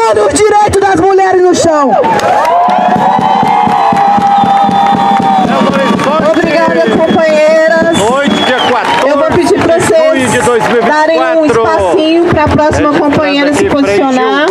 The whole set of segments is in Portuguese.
colocando os direitos das mulheres no chão. Obrigada, companheiras. Eu vou pedir para vocês darem um espacinho para a próxima companheira se posicionar.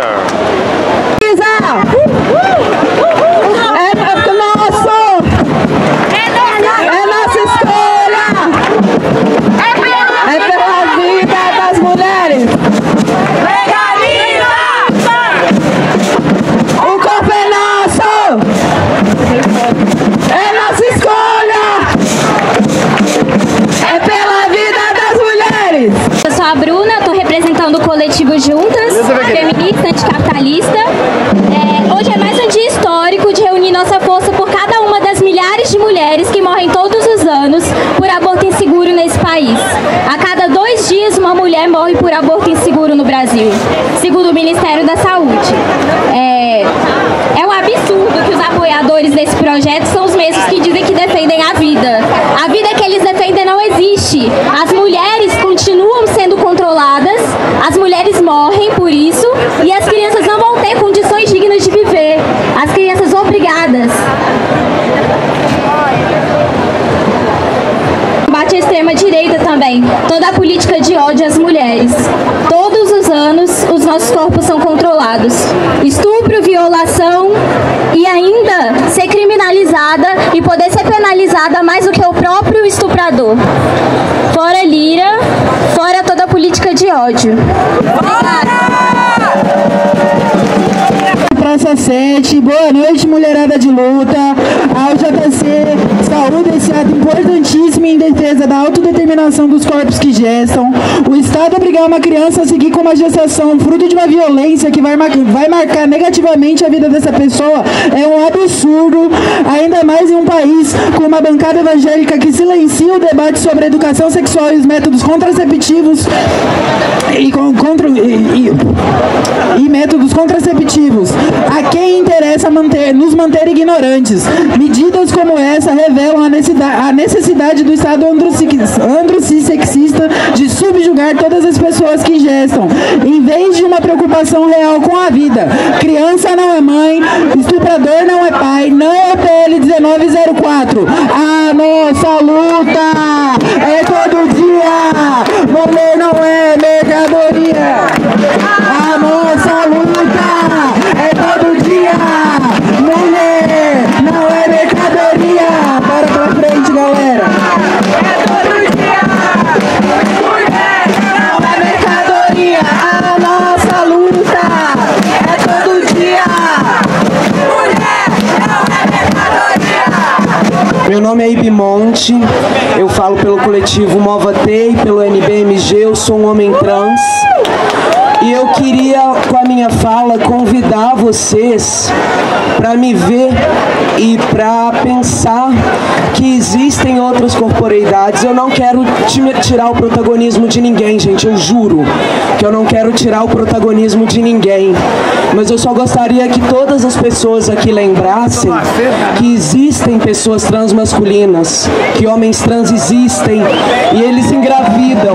Coletivo Juntas, feminista, anticapitalista. Hoje é mais um dia histórico de reunir nossa força por cada uma das milhares de mulheres que morrem todos os anos por aborto inseguro nesse país. A cada 2 dias, uma mulher morre por aborto inseguro no Brasil, segundo o Ministério da Saúde. É um absurdo que os apoiadores desse projeto são os mesmos que dizem que defendem a vida. A vida que eles defendem não existe. As mulheres continuam sendo controladas, as mulheres morrem por isso e as crianças não vão ter condições dignas de viver. As crianças obrigadas. Combate à extrema-direita também. Toda a política de ódio às mulheres. Todos os anos, os nossos corpos são controlados. Estupro, violação e ainda ser criminalizada e poder ser penalizada mais do que o próprio estuprador. Fora Lira, fora toda a política de ódio. Praça 7, boa noite, mulherada de luta. A UJC saúda esse ato importantíssimo em defesa da autodeterminação dos corpos que gestam. O Estado obrigar uma criança a seguir com uma gestação fruto de uma violência que vai marcar negativamente a vida dessa pessoa é um absurdo, ainda mais em um país com uma bancada evangélica que silencia o debate sobre a educação sexual e os métodos contraceptivos e métodos contraceptivos. A quem interessa nos manter ignorantes. Medidas como essa revelam a necessidade do Estado androcissexista de subjugar todas as pessoas que gestam, em vez de uma preocupação real com a vida. Criança não é mãe, estuprador não é pai, não é o PL 1904. A nossa luta é todo dia. Mulher não é mercadoria. A nossa luta é todo dia. Mulher não é mercadoria. Bora pra frente, galera. É todo dia. Mulher não é mercadoria. A nossa luta é todo dia. Mulher não é mercadoria. Meu nome é Ibimonte, eu falo pelo coletivo Mova-T e pelo NBMG, eu sou um homem trans. E eu queria, com a minha fala, convidar vocês para me ver e para pensar que existem outras corporeidades. Eu não quero tirar o protagonismo de ninguém, gente, eu juro que eu não quero tirar o protagonismo de ninguém. Mas eu só gostaria que todas as pessoas aqui lembrassem que existem pessoas transmasculinas, que homens trans existem e eles engravidam.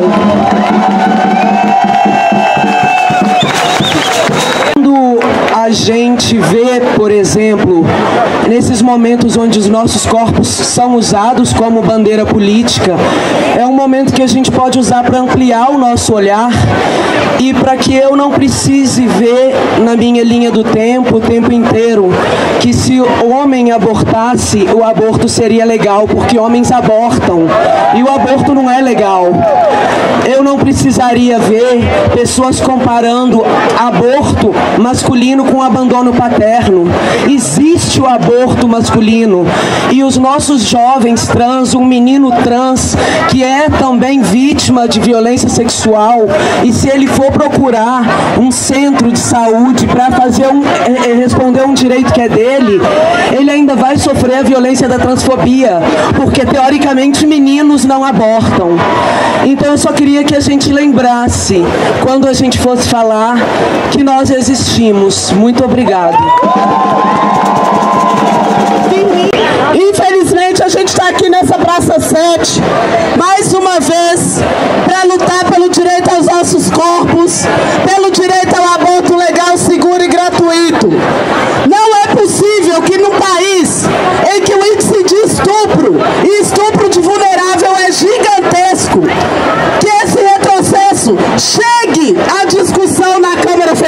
A gente vê, por exemplo, nesses momentos onde os nossos corpos são usados como bandeira política, é um momento que a gente pode usar para ampliar o nosso olhar e para que eu não precise ver na minha linha do tempo, o tempo inteiro, que se o homem abortasse, o aborto seria legal, porque homens abortam e o aborto não é legal. Eu não precisaria ver pessoas comparando aborto masculino com abandono paterno. Existe o aborto masculino e os nossos jovens trans, um menino trans que é também vítima de violência sexual, e se ele for procurar um centro de saúde para responder um direito que é dele, ele ainda vai sofrer a violência da transfobia, porque teoricamente meninos não abortam. Então eu só queria que a gente lembrasse, quando a gente fosse falar, que nós existimos. Muito obrigado. Infelizmente a gente está aqui nessa Praça 7, mais uma vez, para lutar pelo direito aos nossos corpos, pelo direito ao aborto legal, seguro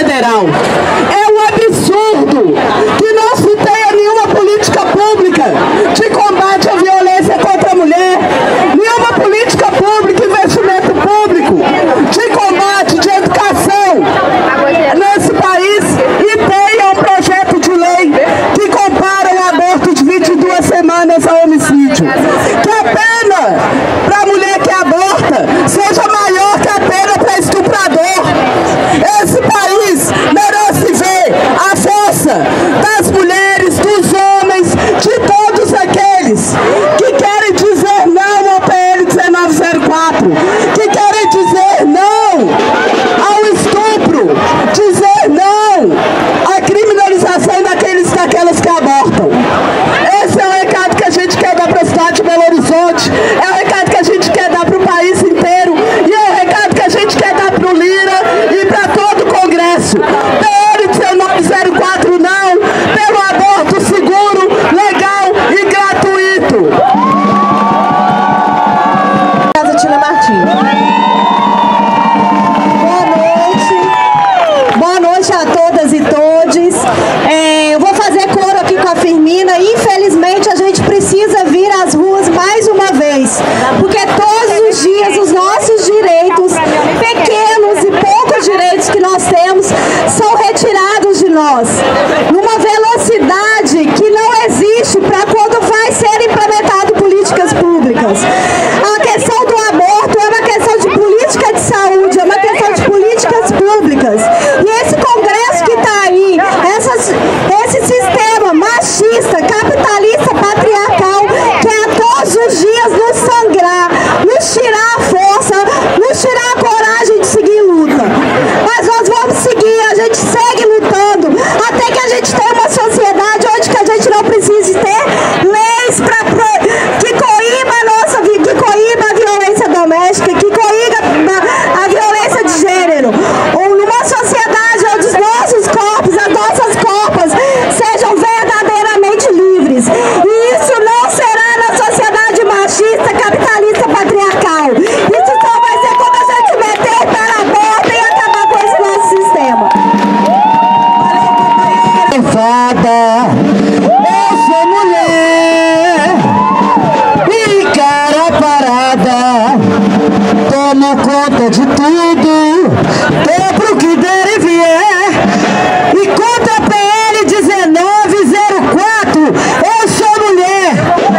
federal. É um absurdo que não se tenha nenhuma política pública de combate à violência contra a mulher, nenhuma política pública, investimento público, de combate, de educação nesse país, e tenha um projeto de lei que compara o aborto de 22 semanas ao homicídio. Que a pena para a mulher que aborta seja maior que a pena para estuprador. Esse país merece ver a força das mulheres, dos homens, de todos aqueles que querem dizer não ao PL 1904, que querem dizer não ao estupro, dizer não à criminalização daquelas que abortam. Esse é o recado que a gente quer dar para a cidade de Belo Horizonte, é o recado que a gente quer dar para o país inteiro, e é o recado que a gente quer dar para o Lira e para todo o Congresso. PL 1904 não, pelo aborto seguro, legal e gratuito. Casa Tina Martins. Boa noite a todas e todes. Eu vou fazer coro aqui com a Firmina. Infelizmente a gente precisa vir às ruas mais uma vez, porque todos os dias os nossos direitos, pequenos e poucos direitos que nós temos, são retirados de nós, numa velocidade que não existe para quando vai ser implementado políticas públicas. A questão do aborto é uma questão de política de saúde, é uma questão de políticas públicas. E esse Congresso que está aí, esse sistema machista, capitalista, patriarcal, quer todos os dias nos sangrar, nos tirar a força, nos tirar a coragem de seguir luta. Mas nós vamos seguir, a gente segue lutando, até que a gente tenha uma sociedade onde que a gente não precise ter leis que coíba a violência doméstica, que coíba a violência de gênero, ou numa sociedade onde os nossos corpos, as nossas corpas sejam verdadeiramente livres. E isso não será na sociedade machista, capitalista, patriarcal. Isso só vai ser quando a gente meter o pé na porta e acabar com esse nosso sistema. Eu sou mulher e cara parada, tomo conta de tudo, compro o que der e vier, e contra a PL 1904, eu sou mulher.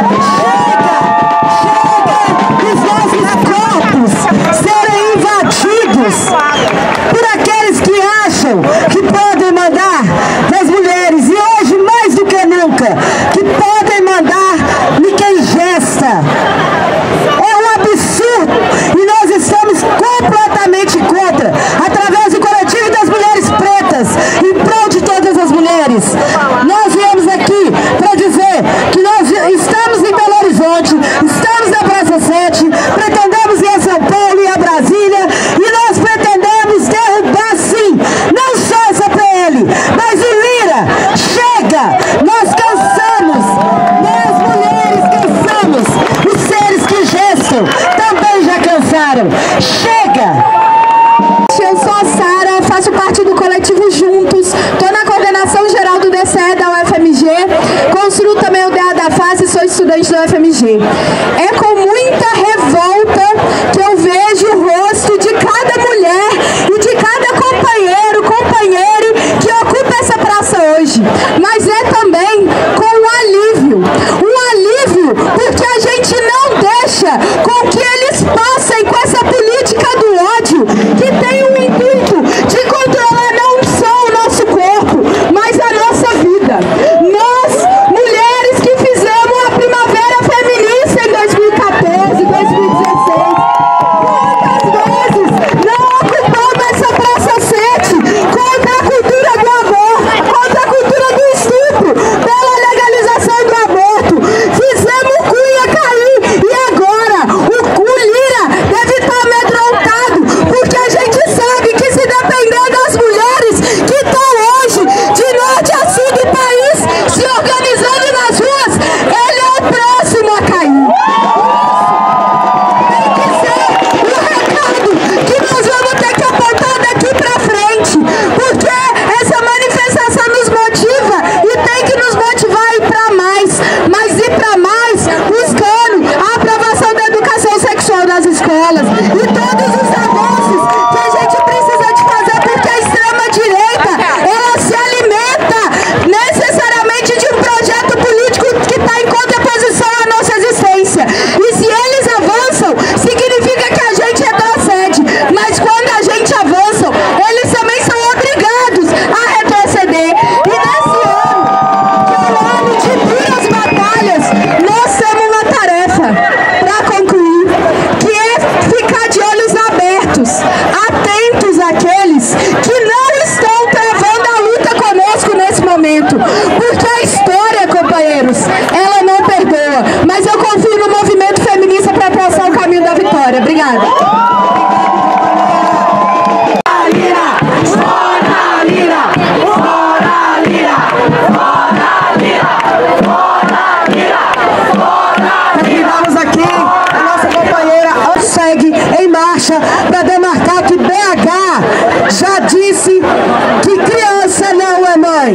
Chega dos nossos corpos serem invadidos por aqueles que acham que podem mandar nas mulheres, e hoje mais do que nunca, que podem mandar em quem gesta. É um absurdo, e nós estamos completamente contra, através do coletivo das mulheres pretas, em prol de todas as mulheres. Nós viemos aqui para dizer que nós estamos em Belo Horizonte, estamos na Praça 7, pretendemos ir a São Paulo e a Brasília, e nós pretendemos derrubar sim, não só essa PL, mas o Lira. Chega! Nós cansamos, nós mulheres cansamos, os seres que gestam também já cansaram. Chega! Eu sou a Sara, faço parte do coletivo Juntos, estou na coordenação geral do DCE da UFMG, construo também o DA da FAS e sou estudante da UFMG. É com muita revolta que eu vejo o rosto de cada mulher e de cada companheira que ocupa essa praça hoje, mas é também com um alívio, porque a gente não deixa com que eles passem com essa política do ódio, que tem o intuito de controlar não só o nosso corpo, mas a nossa vida. Nós, mulheres que fizemos a Primavera Feminista em 2018, disse que criança não é mãe.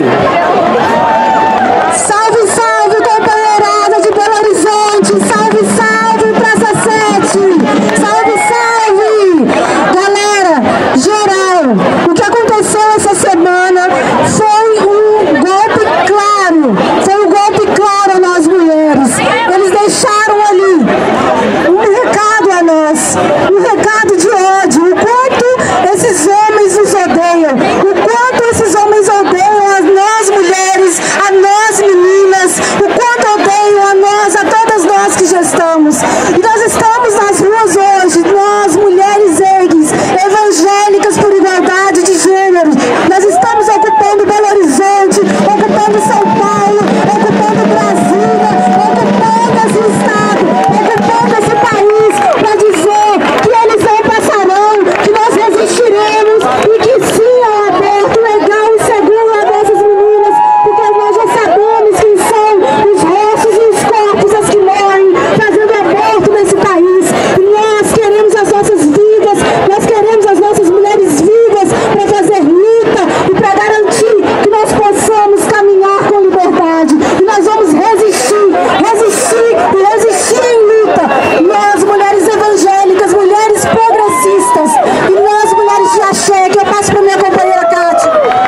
Salve, salve, companheirada de Belo Horizonte! Salve, salve, Praça 7! Salve, salve! Galera, geral, o que aconteceu essa semana foi um golpe claro. Foi um golpe claro a nós mulheres. Eles deixaram ali um recado a nós, um recado de ódio. O quanto esses homens nos odeiam, o quanto esses homens odeiam a nós mulheres, a nós meninas, o quanto odeiam a nós, a todas nós que gestamos. E nós estamos nas ruas hoje, nós mulheres EIGs, evangélicas por igualdade de gênero. Nós estamos ocupando Belo Horizonte, ocupando São Paulo, ocupando Brasília, ocupando esse estado, ocupando esse país, para dizer que eles não passarão, que nós resistiremos e que sim ao aborto legal e seguro a dessas meninas, porque nós já sabemos quem são os rostos e os corpos as que morrem fazendo aborto nesse país. E nós queremos as nossas vidas, nós queremos as nossas mulheres vivas para fazer luta e para garantir que nós possamos caminhar com liberdade. E nós vamos resistir, resistir e resistir em luta. Nós, mulheres evangélicas, mulheres progressistas e nós, mulheres de axé, que eu passo para minha companheira Kátia.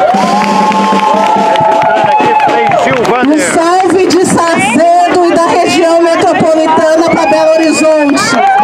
Um salve de Sazedo e da região metropolitana para Belo Horizonte.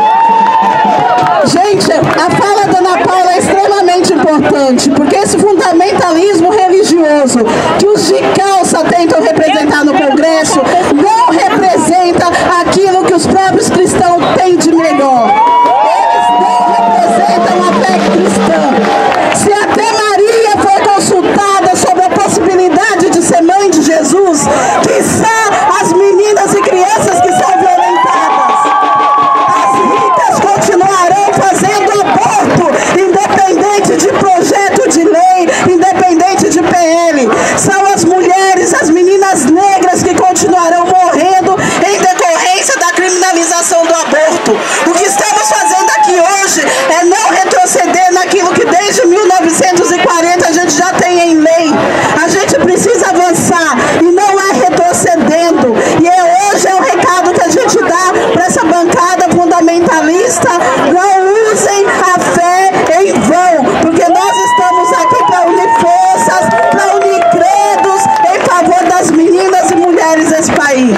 Gente, a fala da Ana Paula é extremamente importante, porque esse fundamentalismo religioso que os de calça tentam representar no Congresso não representa aquilo que os próprios cristãos têm de melhor. Eles não representam a fé cristã. Se até Maria foi consultada sobre a possibilidade de ser mãe de Jesus, quiçá as meninas e crianças que são violentadas. As ricas continuarão fazendo aborto, independente de projeto de lei, independente de PL. São as mulheres, as meninas negras que continuarão morrendo em decorrência da criminalização do aborto. O que estamos fazendo aqui hoje é não retroceder naquilo que desde 1940 a gente já tem em lei. A gente precisa avançar e não é retrocedendo. E hoje é o recado que a gente dá para essa bancada fundamentalista: não usem a fé em vão, porque nós estamos aqui para unir forças, para unir credos em favor das meninas e mulheres desse país.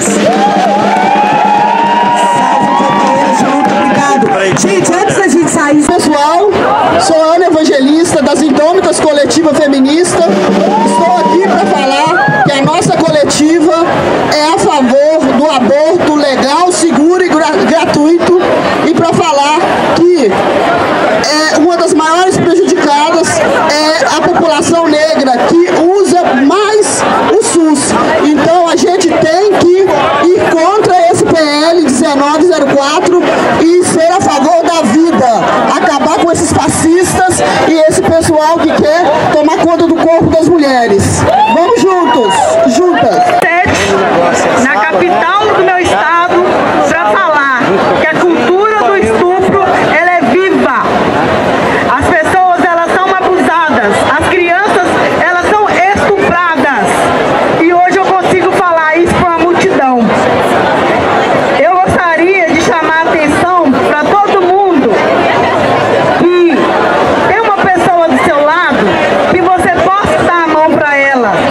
Gente, antes da gente sair, Pessoal, sou Ana Evangelista das Indômitas Coletiva Feminista. Estou aqui para falar que a nossa coletiva é a favor do aborto legal, seguro e gratuito, e para falar que uma das maiores prejudicadas é a população negra, que usa mais o SUS. Então a gente tem que ir contra esse PL 1904 e ser a favor da vida, acabar com esses fascistas e esse pessoal que quer tomar conta do corpo das mulheres. Vamos juntos, juntas. Na capital do meu estado, para falar que a cultura do estupro ela é viva. As pessoas elas são abusadas, as crianças elas são estupradas. E hoje eu consigo falar isso para uma multidão. Eu gostaria de chamar a atenção para todo mundo que tem uma pessoa do seu lado que você possa dar a mão para ela.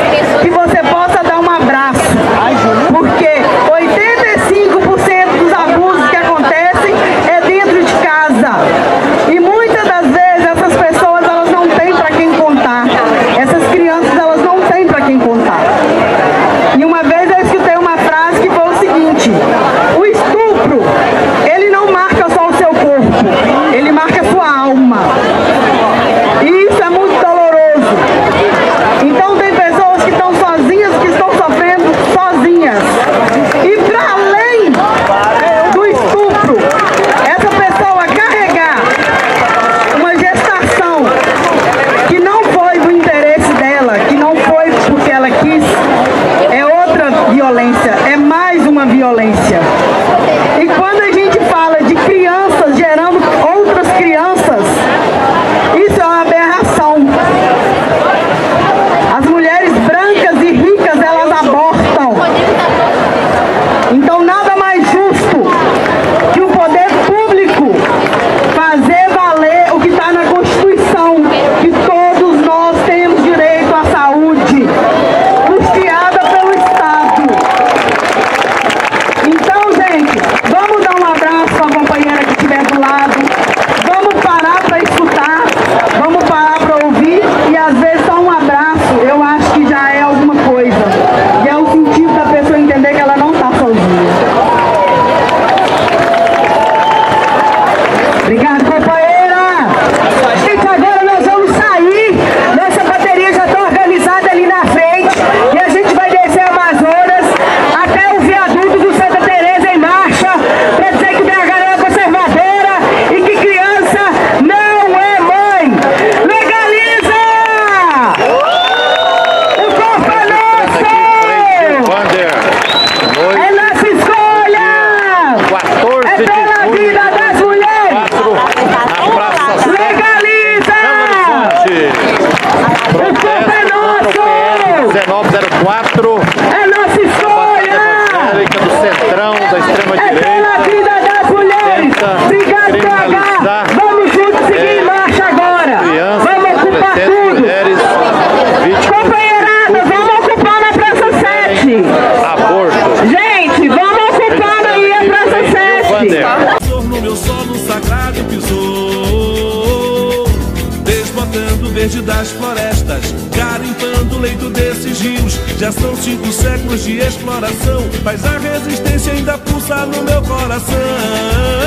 1904. É nossa história! Do Centrão, da extrema-direita. É pela vida das mulheres! Obrigado, PH! Vamos juntos seguir em marcha agora! Vamos ocupar tudo! Mulheres, companheirada, vamos ocupar na Praça 7! Aborto. Gente, vamos ocupar aí a Praça 7! No meu solo sagrado pisou, desbotando o verde das florestas, garimpando o leito desses rios. Já são 5 séculos de exploração, mas a resistência ainda pulsa no meu coração.